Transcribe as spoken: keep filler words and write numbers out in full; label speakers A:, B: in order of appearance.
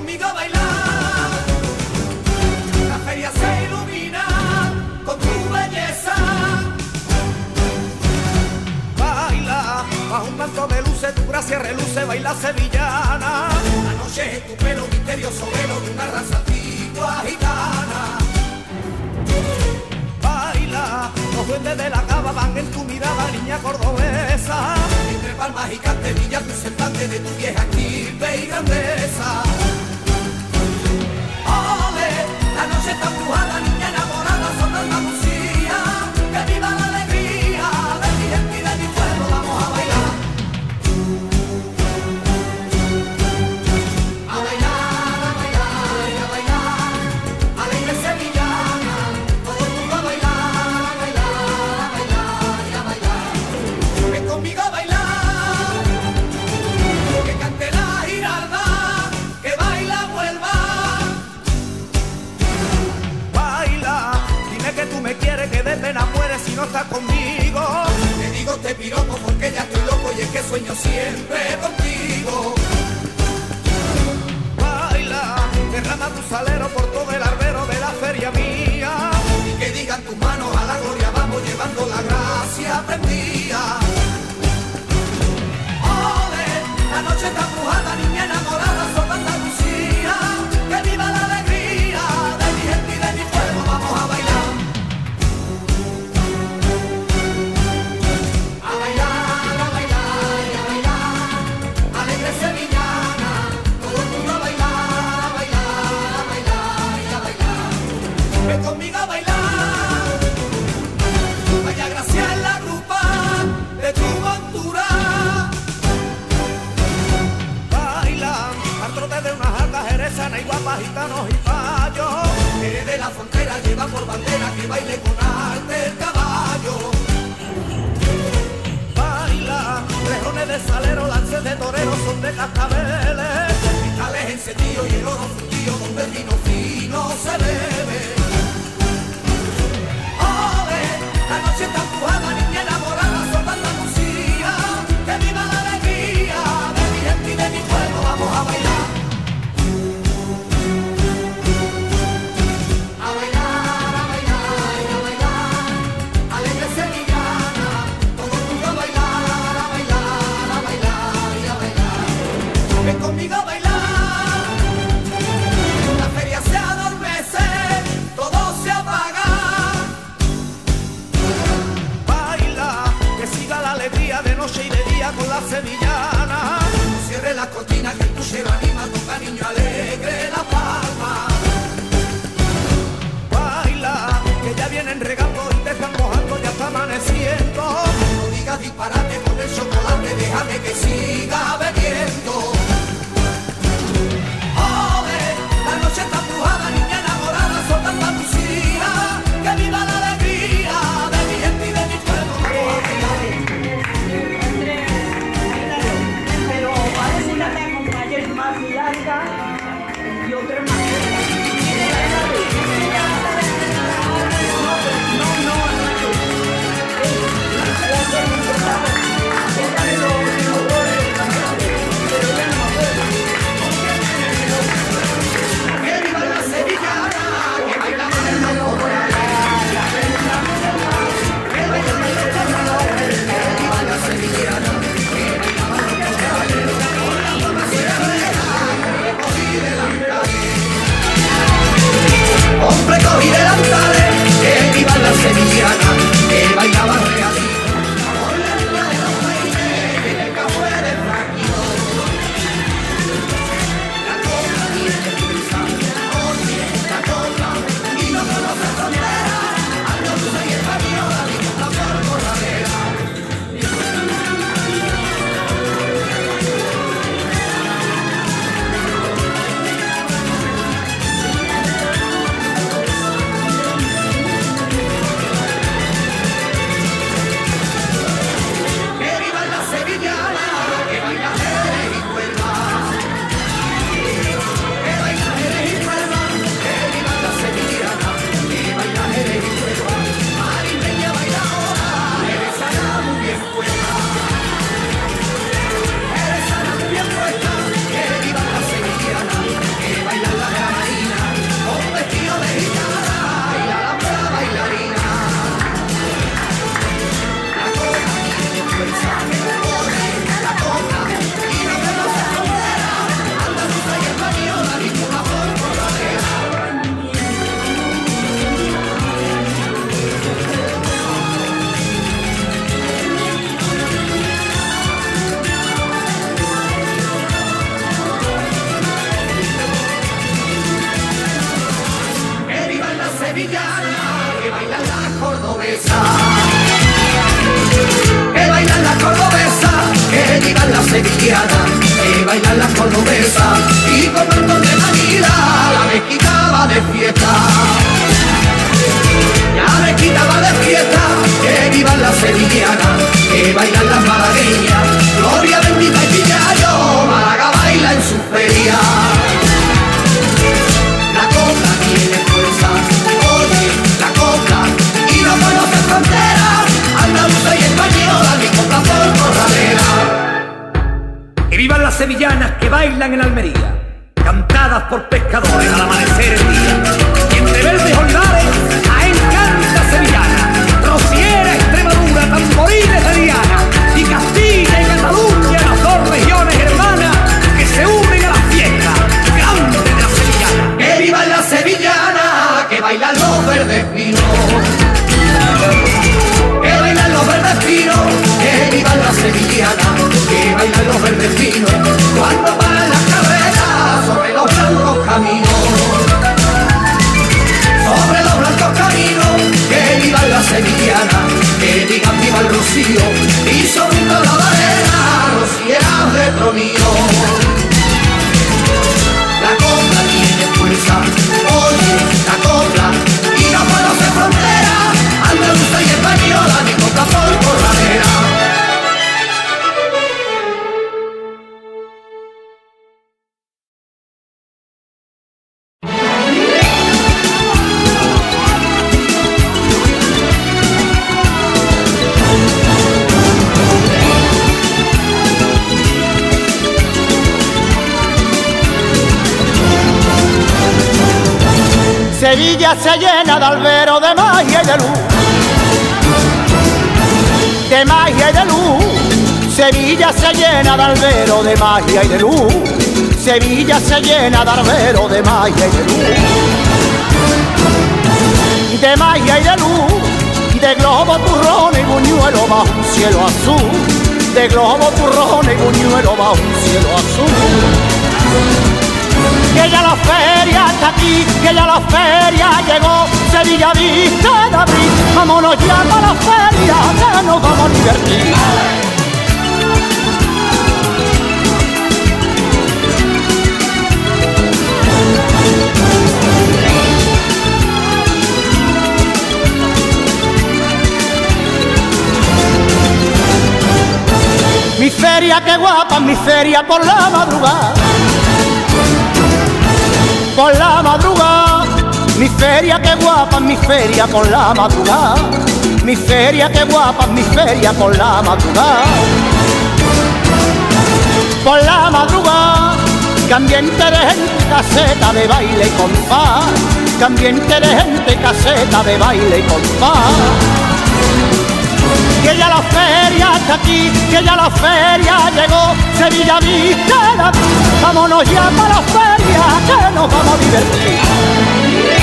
A: conmigo a bailar. La feria se ilumina con tu belleza.
B: Baila, bajo un manto de luces, tu gracia reluce, baila sevillana.
A: La noche es tu pelo misterioso, velo de una raza antigua gitana.
B: Baila, los duendes de la cava van en tu mirada, niña cordobesa.
A: Entre palmas y canterillas, tu semblante de tu vieja estirpe y grandeza. Ole, la noche está embrujada, niña enamorada, son Andalucía. Que viva la alegría de mi gente y de mi pueblo, vamos a bailar. A bailar, a bailar, a bailar, alegre sevillana. Todo el mundo a bailar, a bailar, a bailar y a bailar. Ven conmigo a bailar. Que cante la giralda, que baila vuelva.
B: Baila, dime que tú me quieres, que de pena mueres si no estás conmigo.
A: Te digo te piropo porque ya estoy loco y es que sueño siempre contigo.
B: Baila, derrama tu salero por todo el arbero de la feria mía.
A: Y que digan tus manos a la gloria, vamos llevando la gracia prendida. Ole, la noche está embrujada, niña enamorada, son Andalucía. Que viva la alegría de mi gente y de mi pueblo, vamos a bailar. A bailar, a bailar y a bailar, alegre sevillana. Todo el mundo a bailar, a bailar, a bailar y a bailar. Ven conmigo a bailar. Vaya gracia en la grupa de tu montura.
B: Baila, al trote de unas altas jerezanas y guapas, gitanos y payos.
A: Eres de la frontera, lleva por bandera que baile con arte el caballo.
B: Baila, rejones de salero, lances de torero, son de cascabeles.
A: Cristales encendidos y el oro fundido donde el vino fino se bebe. Ole, la noche está empujada, niña enamorada, son de Andalucía. Que viva la alegría de mi gente y de mi pueblo, vamos a bailar. A bailar, a bailar y a bailar, alegre sevillana. Todo el mundo a bailar, a bailar, a bailar y a bailar. Ven conmigo a bailar. La feria
C: bailan en Almería, cantadas por pescadores al amanecer el día. Y entre verdes olivares a encanta sevillana, rociera Extremadura, tamboriles de Diana, y Castilla y Cataluña, las dos regiones hermanas que se unen a la fiesta grande de la sevillana.
A: Que viva la sevillana, que bailan los verdes pinos. Que bailan los verdes pinos, que viva la sevillana, que bailan los verdes pinos. Cuando van las carreras sobre los blancos caminos, sobre los blancos caminos, que viva la sevillana, que digan viva el rocío, y sobre toda la arena, rocieras de tronillo. La copla tiene fuerza, oye, la copla, y no conoce frontera, andaluza y española, ni copla por corralera.
D: Sevilla se llena de albero, de magia y de luz, de magia y de luz. Sevilla se llena de albero, de magia y de luz. Sevilla se llena de albero, de magia y de luz, de magia y de luz, de globo, turrón y buñuelo bajo un cielo azul, de globo, turrón y buñuelo bajo un cielo azul. Que ya la feria está aquí, que ya la feria llegó, Sevilla viste de abril, vámonos ya para la feria, que nos vamos a divertir. Mi feria, qué guapa, mi feria por la madrugada, por la madrugada, mi feria, qué guapa, mi feria por la madrugada, mi feria, qué guapa, mi feria por la madrugada, por la madrugada, que ambiente de gente, caseta de baile y compás, que ambiente de gente, caseta de baile y compás. Que ya la feria está aquí, que ya la feria llegó, Sevilla viste de abril, vámonos ya para la feria, que nos vamos a divertir.